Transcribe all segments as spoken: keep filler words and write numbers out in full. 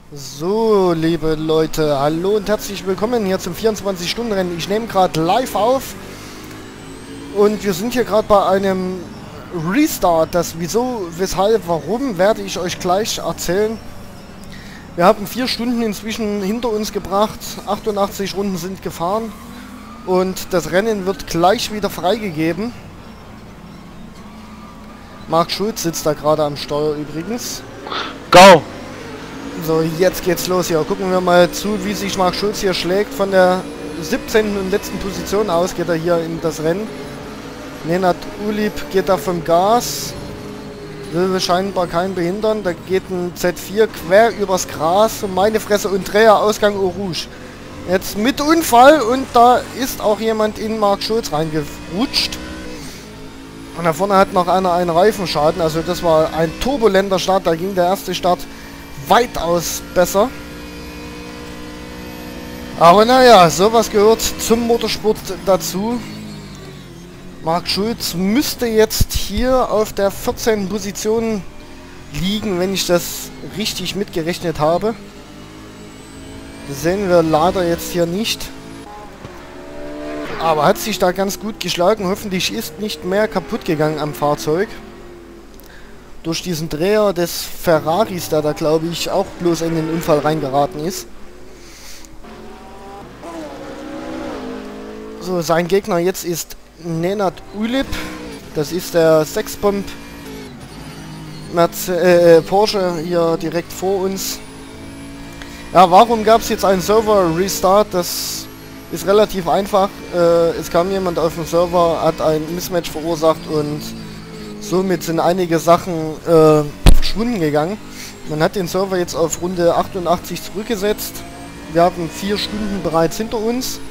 So, liebe Leute, hallo und herzlich willkommen hier zum vierundzwanzig-Stunden-Rennen. Ich nehme gerade live auf und wir sind hier gerade bei einem Restart. Das wieso, weshalb, warum, werde ich euch gleich erzählen. Wir haben vier Stunden inzwischen hinter uns gebracht, achtundachtzig Runden sind gefahren und das Rennen wird gleich wieder freigegeben. Marc Schulz sitzt da gerade am Steuer übrigens. Go! So, jetzt geht's los hier. Gucken wir mal zu, wie sich Marc Schulz hier schlägt. Von der siebzehnten und letzten Position aus geht er hier in das Rennen. Nenad Ulip geht da vom Gas. Will scheinbar keinen behindern. Da geht ein Z vier quer übers Gras. Meine Fresse und Dreher, Ausgang Eau Rouge. Jetzt mit Unfall und da ist auch jemand in Marc Schulz reingerutscht. Und da vorne hat noch einer einen Reifenschaden. Also das war ein turbulenter Start. Da ging der erste Start weitaus besser. Aber naja, sowas gehört zum Motorsport dazu. Marc Schulz müsste jetzt hier auf der vierzehnten Position liegen, wenn ich das richtig mitgerechnet habe. Das sehen wir leider jetzt hier nicht. Aber hat sich da ganz gut geschlagen. Hoffentlich ist nicht mehr kaputt gegangen am Fahrzeug. Durch diesen Dreher des Ferraris, der da glaube ich auch bloß in den Unfall reingeraten ist. So, sein Gegner jetzt ist Nenad Ulip. Das ist der Sechspump äh, Porsche hier direkt vor uns. Ja, warum gab es jetzt einen Server-Restart? Das ist relativ einfach. Äh, es kam jemand auf den Server, hat ein Mismatch verursacht und somit sind einige Sachen äh, verschwunden gegangen. Man hat den Server jetzt auf Runde achtundachtzig zurückgesetzt. Wir haben vier Stunden bereits hinter uns.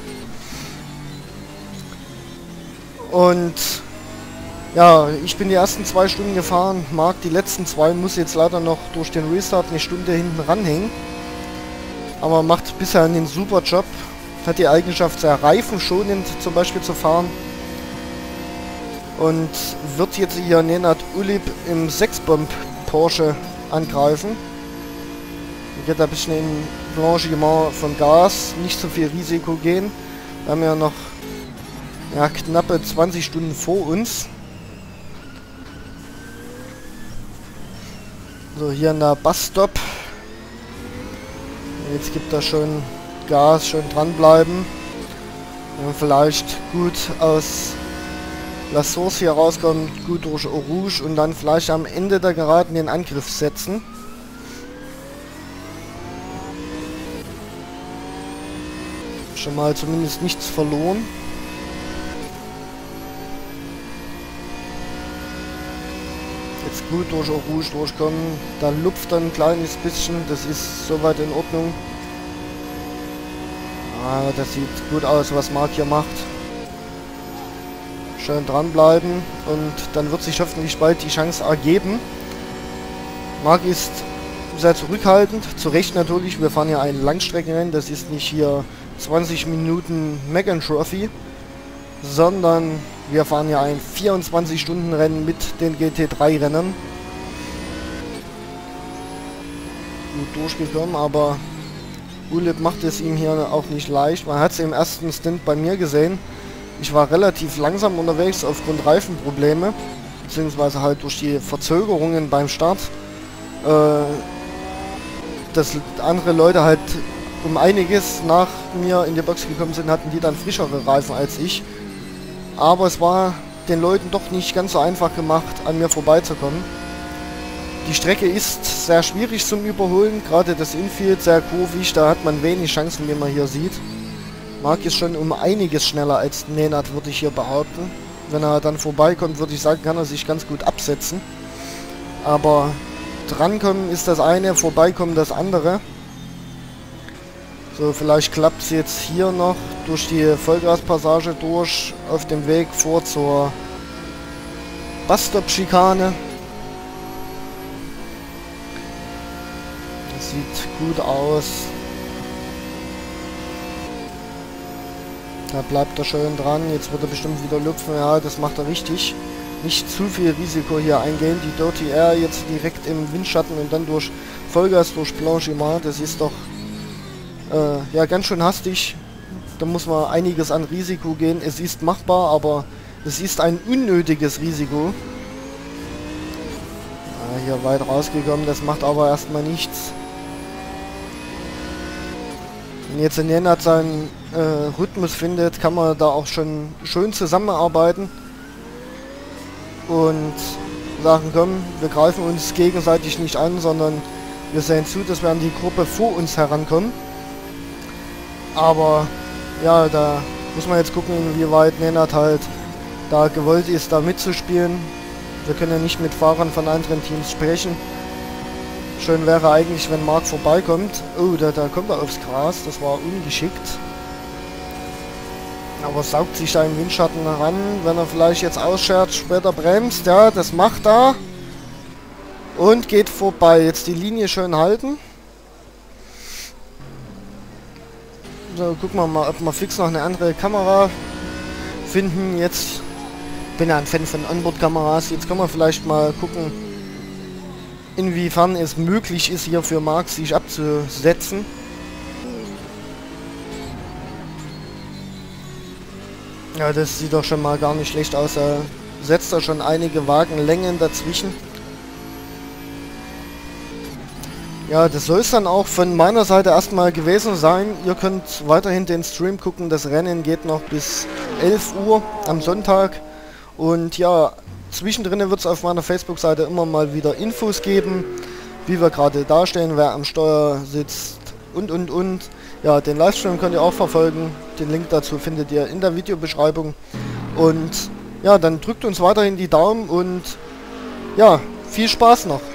Und ja, ich bin die ersten zwei Stunden gefahren. Marc die letzten zwei, muss jetzt leider noch durch den Restart eine Stunde hinten ranhängen. Aber macht bisher einen super Job. Hat die Eigenschaft, sehr reifenschonend zum Beispiel zu fahren. Und wird jetzt hier Nenad Ulip im Sechspump Porsche angreifen. Hier geht ein bisschen in Blanchiment vom Gas, nicht so viel Risiko gehen. Wir haben ja noch ja, knappe zwanzig Stunden vor uns. So, hier an der Busstop. Jetzt gibt er schon Gas, schön dranbleiben. Und vielleicht gut aus La Source hier rauskommt, gut durch Eau Rouge und dann vielleicht am Ende der Geraden den Angriff setzen. Schon mal zumindest nichts verloren. Jetzt gut durch Eau Rouge durchkommen. Da lupft dann ein kleines bisschen, das ist soweit in Ordnung. Ah, das sieht gut aus, was Marc hier macht. Schön dranbleiben und dann wird sich hoffentlich bald die Chance ergeben. Marc ist sehr zurückhaltend, zu Recht natürlich, wir fahren ja ein Langstreckenrennen, das ist nicht hier zwanzig Minuten Megan Trophy, sondern wir fahren ja ein vierundzwanzig Stunden Rennen mit den G T drei Rennen. Gut durchgekommen, aber Ulip macht es ihm hier auch nicht leicht. Man hat es im ersten Stint bei mir gesehen. Ich war relativ langsam unterwegs aufgrund Reifenprobleme, beziehungsweise halt durch die Verzögerungen beim Start. Äh, dass andere Leute halt um einiges nach mir in die Box gekommen sind, hatten die dann frischere Reifen als ich. Aber es war den Leuten doch nicht ganz so einfach gemacht, an mir vorbeizukommen. Die Strecke ist sehr schwierig zum Überholen, gerade das Infield sehr kurvig, da hat man wenig Chancen, wie man hier sieht. Marc ist schon um einiges schneller als Nenad, würde ich hier behaupten. Wenn er dann vorbeikommt, würde ich sagen, kann er sich ganz gut absetzen. Aber drankommen ist das eine, vorbeikommen das andere. So, vielleicht klappt es jetzt hier noch durch die Vollgaspassage durch, auf dem Weg vor zur Busstop-Schikane. Das sieht gut aus. Da bleibt er schön dran. Jetzt wird er bestimmt wieder lupfen. Ja, das macht er richtig. nicht zu viel Risiko hier eingehen. Die Dirty Air jetzt direkt im Windschatten und dann durch Vollgas durch Blanchiment, das ist doch äh, ja ganz schön hastig. Da muss man einiges an Risiko gehen. Es ist machbar, aber es ist ein unnötiges Risiko. Ah, hier weit rausgekommen, das macht aber erstmal nichts. Wenn jetzt Nenad seinen äh, Rhythmus findet, kann man da auch schon schön zusammenarbeiten und sagen, komm, wir greifen uns gegenseitig nicht an, sondern wir sehen zu, dass wir an die Gruppe vor uns herankommen. Aber ja, da muss man jetzt gucken, inwieweit Nenad halt da gewollt ist, da mitzuspielen. Wir können ja nicht mit Fahrern von anderen Teams sprechen. Schön wäre eigentlich, wenn Marc vorbeikommt. Oh, da, da kommt er aufs Gras. Das war ungeschickt. Aber saugt sich da im Windschatten ran, wenn er vielleicht jetzt ausschert, später bremst. Ja, das macht er. Und geht vorbei. Jetzt die Linie schön halten. So, gucken wir mal, ob wir fix noch eine andere Kamera finden. Jetzt bin ja ein Fan von Onboard-Kameras. Jetzt können wir vielleicht mal gucken, inwiefern es möglich ist, hier für Marc sich abzusetzen. Ja, das sieht doch schon mal gar nicht schlecht aus. Er setzt da schon einige Wagenlängen dazwischen. Ja, das soll es dann auch von meiner Seite erstmal gewesen sein. Ihr könnt weiterhin den Stream gucken. Das Rennen geht noch bis elf Uhr am Sonntag. Und ja, zwischendrin wird es auf meiner Facebook-Seite immer mal wieder Infos geben, wie wir gerade dastehen, wer am Steuer sitzt und und und. Ja, den Livestream könnt ihr auch verfolgen. Den Link dazu findet ihr in der Videobeschreibung. Und ja, dann drückt uns weiterhin die Daumen und ja, viel Spaß noch.